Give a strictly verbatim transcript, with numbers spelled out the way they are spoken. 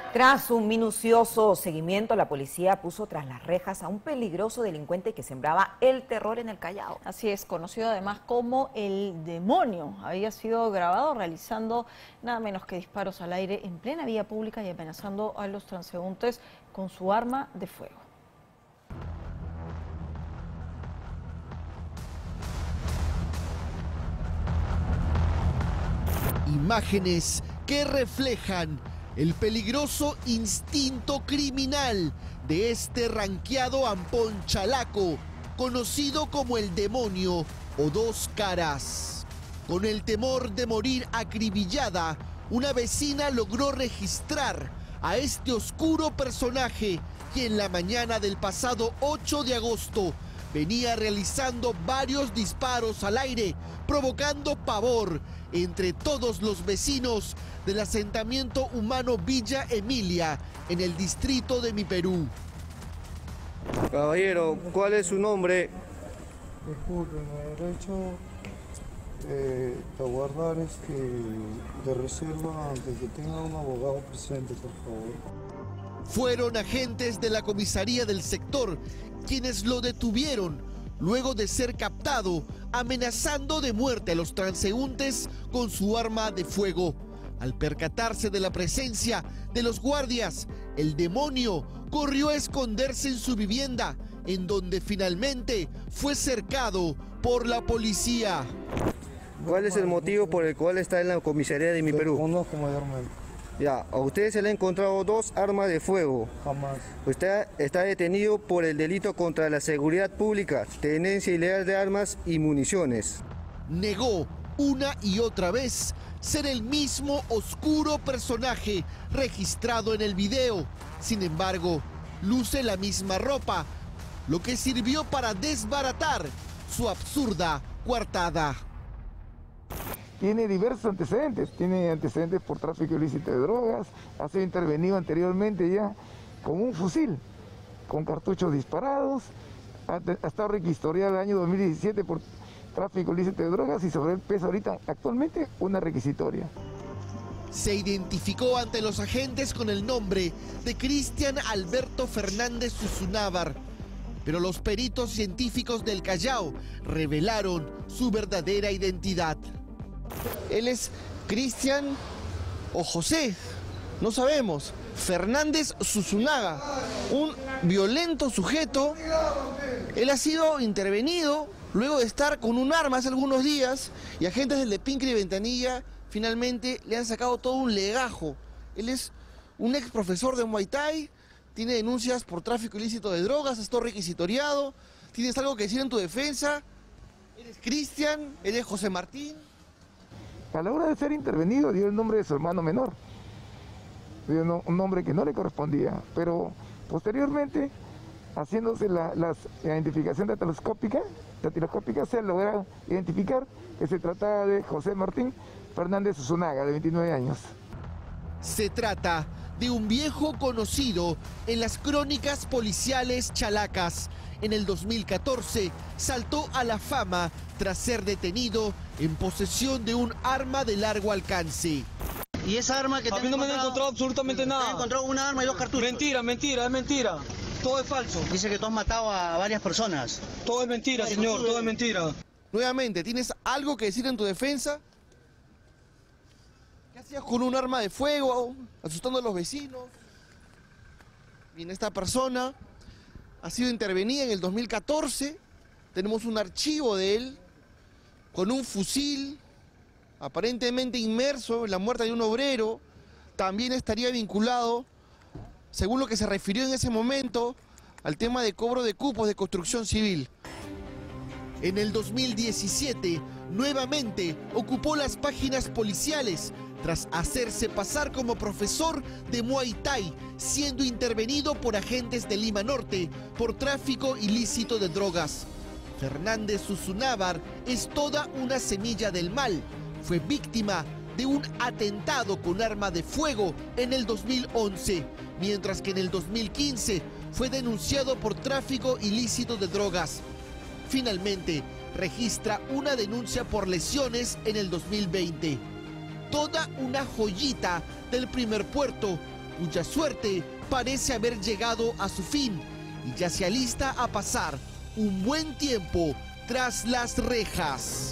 Tras un minucioso seguimiento, la policía puso tras las rejas a un peligroso delincuente que sembraba el terror en el Callao. Así es, conocido además como el demonio. Había sido grabado realizando nada menos que disparos al aire en plena vía pública y amenazando a los transeúntes con su arma de fuego. Imágenes que reflejan el peligroso instinto criminal de este ranqueado ampón chalaco, conocido como el demonio o dos caras. Con el temor de morir acribillada, una vecina logró registrar a este oscuro personaje que en la mañana del pasado ocho de agosto venía realizando varios disparos al aire, provocando pavor entre todos los vecinos del asentamiento humano Villa Emilia, en el distrito de Mi Perú. Caballero, ¿cuál es su nombre? Disculpen, me derecho eh, a guardar este de reserva antes que tenga un abogado presente, por favor. Fueron agentes de la comisaría del sector quienes lo detuvieron luego de ser captado amenazando de muerte a los transeúntes con su arma de fuego. Al percatarse de la presencia de los guardias, el demonio corrió a esconderse en su vivienda, en donde finalmente fue cercado por la policía. ¿Cuál es el motivo por el cual está en la comisaría de Mi Perú? Conozco mayormente. Ya, a usted se le han encontrado dos armas de fuego. Jamás. Usted está detenido por el delito contra la seguridad pública, tenencia ilegal de armas y municiones. Negó una y otra vez ser el mismo oscuro personaje registrado en el video. Sin embargo, luce la misma ropa, lo que sirvió para desbaratar su absurda coartada. Tiene diversos antecedentes, tiene antecedentes por tráfico ilícito de drogas, ha sido intervenido anteriormente ya con un fusil, con cartuchos disparados, ha, ha estado requistoriado el año dos mil diecisiete por tráfico ilícito de drogas y sobre él pesa ahorita actualmente una requisitoria. Se identificó ante los agentes con el nombre de Cristian Alberto Fernández Susunávar, pero los peritos científicos del Callao revelaron su verdadera identidad. Él es Cristian o José, no sabemos, Fernández Susunaga, un violento sujeto. Él ha sido intervenido luego de estar con un arma hace algunos días y agentes del de Pincre y Ventanilla finalmente le han sacado todo un legajo. Él es un ex profesor de Muay Thai, tiene denuncias por tráfico ilícito de drogas, está requisitoriado. ¿Tienes algo que decir en tu defensa? ¿Eres Cristian? ¿Eres José Martín? A la hora de ser intervenido dio el nombre de su hermano menor, dio un nombre que no le correspondía, pero posteriormente, haciéndose la, la identificación datiloscópica, datiloscópica, se logra identificar que se trataba de José Martín Fernández Susunaga, de veintinueve años. Se trata de un viejo conocido en las crónicas policiales chalacas. En el dos mil catorce saltó a la fama tras ser detenido en posesión de un arma de largo alcance. ¿Y esa arma que te A mí no me han encontrado absolutamente nada. Te han encontrado una arma y dos cartuchos. Mentira, mentira, es mentira. Todo es falso. Dice que tú has matado a varias personas. Todo es mentira, señor, todo es mentira. Nuevamente, ¿tienes algo que decir en tu defensa? ¿Qué hacías con un arma de fuego, asustando a los vecinos? Bien, esta persona ha sido intervenida en el dos mil catorce, tenemos un archivo de él con un fusil, aparentemente inmerso en la muerte de un obrero. También estaría vinculado, según lo que se refirió en ese momento, al tema de cobro de cupos de construcción civil. En el dos mil diecisiete, nuevamente ocupó las páginas policiales tras hacerse pasar como profesor de Muay Thai, siendo intervenido por agentes de Lima Norte por tráfico ilícito de drogas. Fernández Susunávar es toda una semilla del mal. Fue víctima de un atentado con arma de fuego en el dos mil once, mientras que en el dos mil quince fue denunciado por tráfico ilícito de drogas. Finalmente, registra una denuncia por lesiones en el dos mil veinte. Toda una joyita del primer puerto, cuya suerte parece haber llegado a su fin y ya se alista a pasar un buen tiempo tras las rejas.